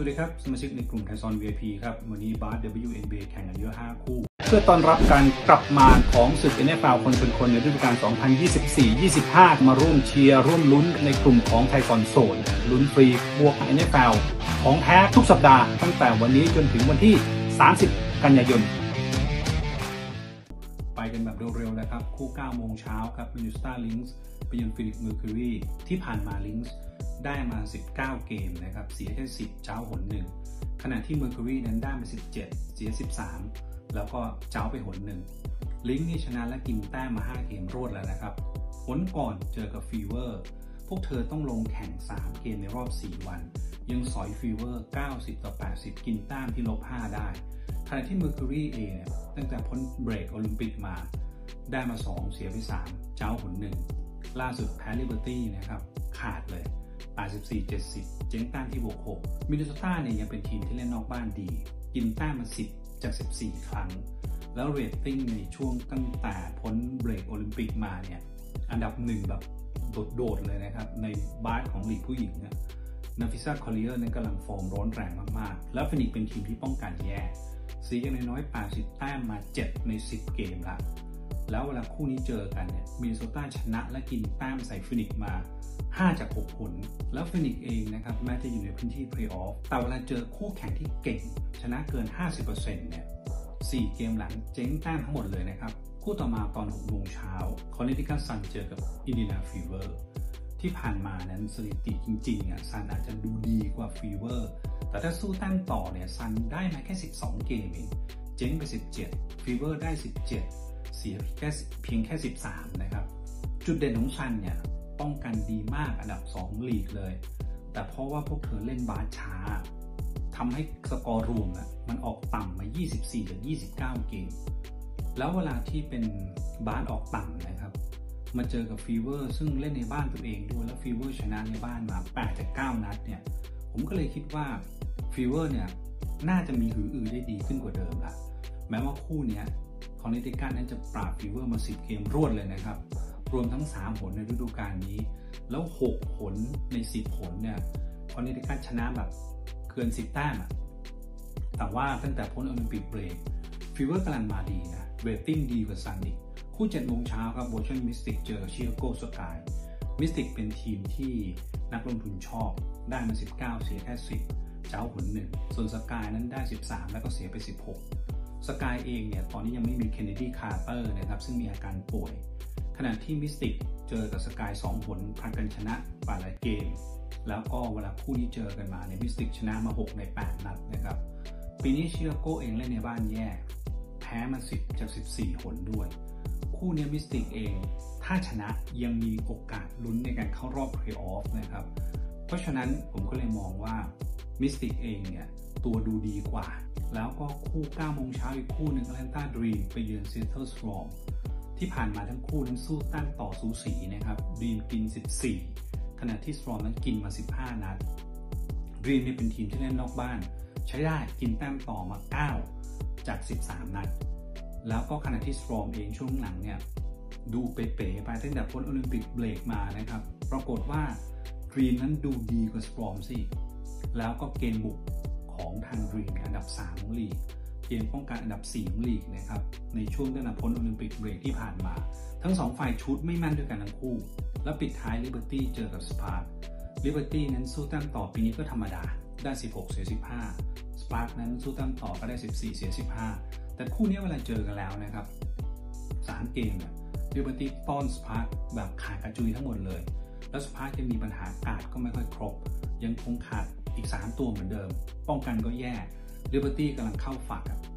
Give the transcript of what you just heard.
วัสดีครับสมาชิกในกลุ่มไทซอน VIP ครับวันนี้บาส WNBA แข่งกันเยอะ5คู่เพื่อต้อนรับการกลับมาของศึก NFL คนชนคนในฤดูกาล 2024-25 มาร่วมเชียร์ร่วมลุ้นในกลุ่มของไทซอนโซนลุ้นฟรีบวก NFL ของแท้ทุกสัปดาห์ตั้งแต่วันนี้จนถึงวันที่ 30 กันยายนไปกันแบบเร็วๆนะครับคู่ 9 โมงเช้าครับ Minnesota Lynx ไปเยือน Phoenix Mercury ที่ผ่านมา Lynx ได้มา19เกมนะครับเสียแค่10เจ้าหน1ขณะที่ Mercury นั้นได้มา17เสีย13แล้วก็เจ้าไปหน1 Lynx นี่ชนะและกินแต้มมา5เกมรวดแล้วนะครับหนก่อนเจอกับ Fever พวกเธอต้องลงแข่ง3เกมในรอบ4วันยังสอย Fever 90-80กินแต้มที่-5ได้ขณะที่ Mercury เองตั้งแต่พ้นเบรกโอลิมปิกมาได้มา2เสียไป3เจ้าหน1ล่าสุดแพ้ Liberty นะครับขาดเลย84-70เจ๊งแต้มที่6มินนิโซตาเนี่ยยังเป็นทีมที่เล่นนอกบ้านดีกินแต้มมา10จาก14ครั้งแล้วเรตติ้งในช่วงตั้งแต่พ้นเบรกโอลิมปิกมาเนี่ยอันดับ1แบบโดดๆเลยนะครับในบาสของลีกผู้หญิงเนี่ยนาฟิซาคอลเลอร์นั้นกำลังฟอร์มร้อนแรงมากๆแล้วฟินิกเป็นทีมที่ป้องกันแย่เสียอย่างน้อย80แต้มมา7ใน10เกมละแล้วเวลาคู่นี้เจอกันเนี่ยมินนิโซตาชนะและกินแต้มใส่ฟินิกมา5จาก6ผลแล้วฟินิกเองนะครับแม้จะอยู่ในพื้นที่เพลย์ออฟแต่เวลาเจอคู่แข่งที่เก่งชนะเกิน 50% เนี่ย4เกมหลังเจ๊งแต้มทั้งหมดเลยนะครับคู่ต่อมาตอน6 โมงเช้าคอนเนติคัตซันเจอกับอินเดียนาฟีเวอร์ที่ผ่านมานั้นสถิติจริงๆซันอาจจะดูดีกว่าฟีเวอร์แต่ถ้าสู้แต้มต่อเนี่ยซันได้มาแค่12เกมเองเจ๊งไป17ฟีเวอร์ได้17เสียเพียงแค่13นะครับจุดเด่นของซันเนี่ยป้องกันดีมากอันดับ2ลีกเลยแต่เพราะว่าพวกเธอเล่นบาสช้าทำให้สกอร์รวมมันออกต่ำมา24จาก29เกมแล้วเวลาที่เป็นบาสออกต่ำนะครับมาเจอกับฟีเวอร์ซึ่งเล่นในบ้านตัวเองด้วยแล้วฟีเวอร์ชนะในบ้านมา8จาก9นัดเนี่ยผมก็เลยคิดว่าฟีเวอร์เนี่ยน่าจะมีหืออือได้ดีขึ้นกว่าเดิมละแม้ว่าคู่นี้คอนเนติคัตนั้นจะปราบฟีเวอร์มา10เกมรวดเลยนะครับรวมทั้ง3ผลในฤดูกาลนี้แล้ว6ผลใน10ผลเนี่ยคอนเนติคัตชนะแบบเกิน10แต้มแต่ว่าตั้งแต่พ้นโอลิมปิกเบรกฟีเวอร์กำลังมาดีนะเรตติ้งดีกว่าซันอีกคู่7 โมงเช้าครับโบชันมิสติกเจอชิคาโกสกายมิสติกเป็นทีมที่นักลงทุนชอบได้มา19เสียแค่10เจ้าผล1ส่วนสกายนั้นได้13แล้วก็เสียไป16สกายเองเนี่ยตอนนี้ยังไม่มีเคนเนดีคาร์เตอร์นะครับซึ่งมีอาการป่วยขณะที่มิสติกเจอกับสกาย2ผลผ่านกันชนะป่าหลายเกมแล้วก็เวลาคู่นี้เจอกันมาเนี่ยมิสติกชนะมา6ใน8นัดนะครับปีนี้ชิคาโกเองเล่นในบ้านแย่แพ้มา10จาก14ผลด้วยคู่นี้มิสติกเองถ้าชนะยังมีโอกาสลุ้นในการเข้ารอบเพลย์ออฟนะครับเพราะฉะนั้นผมก็เลยมองว่ามิสติกเองเนี่ยตัวดูดีกว่าแล้วก็คู่9 โมงเช้าอีกคู่หนึ่งแอตแลนตาดรีมไปเยือนซีแอตเทิลสตรอมที่ผ่านมาทั้งคู่นั้นสู้แต้มต่อสูสีนะครับดรีมกิน14ขณะที่สตรอมนั้นกินมา15นัดดรีมนี่เป็นทีมที่เล่นนอกบ้านใช้ได้กินแต้มต่อมา9จาก13นัดแล้วก็ขณะที่สตรอมเองช่วงหลังเนี่ยดูเป๋ๆไปตั้งแต่พ้นโอลิมปิกเบรกมานะครับปรากฏว่าดรีมนั้นดูดีกว่าสตรอมสิแล้วก็เกมบุกของทางดรีมอันดับ3ของลีกเกมป้องกันอันดับ4ของลีกนะครับในช่วงตั้งแต่พ้นโอลิมปิกเบรกที่ผ่านมาทั้ง2ฝ่ายชุดไม่มั่นด้วยกันทั้งคู่แล้วปิดท้าย Liberty เจอกับสปาร์ค Liberty นั้นสู้แต้มต่อปีนี้ก็ธรรมดาได้16เสีย15สปาร์คนั้นสู้แต้มต่อก็ได้14เสีย15แต่คู่นี้เวลาเจอกันแล้วนะครับ3เกมเนี่ย Liberty ต้อนสปาร์คแบบขาดกระจุยทั้งหมดเลยแล้วสปาร์คยังมีปัญหาการ์ดก็ไม่ค่อยครบยังคงขาดอีก3ตัวเหมือนเดิมป้องกันก็แย่ Liberty กำลังเข้าฝัก